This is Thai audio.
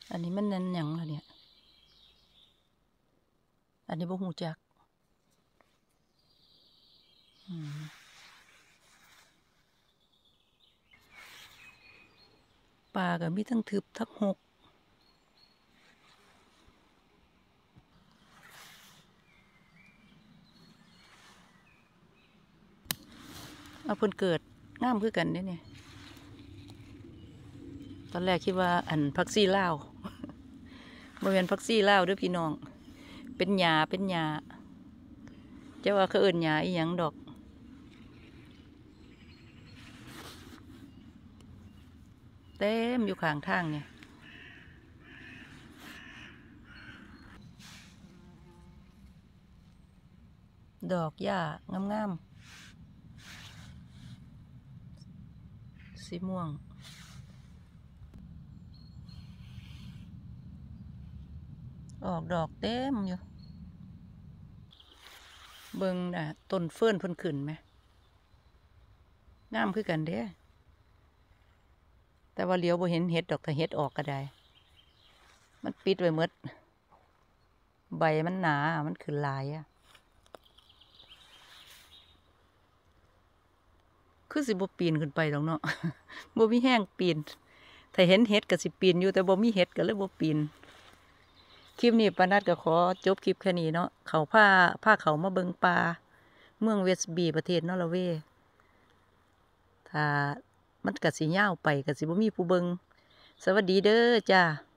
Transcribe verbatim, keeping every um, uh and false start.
อันนี้มันนั่นหยังล่ะเนี่ยอันนี้บ่ฮู้จักปลาก็มีทั้งทึบทั้งหกเอาเพิ่นเกิดงามคือกันเด้เนี่ยตอนแรกคิดว่าอันผักซี่ลาวบ่แม่นผักซี่ลาวเด้อพี่น้องเป็นหญ้าเป็นหญ้าจะว่าเขาเอิ้นหญ้าอีหยังดอกเต็มอยู่ข้างทางเนี่ยดอกหญ้างามๆสีม่วงออกดอกเต็มอยู่เบิ่งน่ะต้นเฟิร์นเพิ่นขึ้นไหมงามคือกันเด้แต่ว่าเลี้ยวบ่เห็นเห็ดดอกถ้าเห็ดออกก็ได้มันปิดไว้หมดใบมันหนามันขึ้นหลายอ่ะคือสิบ่ปีนขึ้นไปดอกเนาะ บ่มีแห้งปีนถ้าเห็นเห็ดก็สิปีนอยู่แต่บ่มีเห็ดก็เลยบ่ปีนคลิปนี้ปานัดก็ขอจบคลิปแค่นี้เนาะเขาพาพาเขามาเบิ่งป่าเมืองเวสต์บีประเทศนอร์เวย์ถ้ามันก็สิยาวไปก็สิบ่มีผู้เบิ่งสวัสดีเด้อจ้า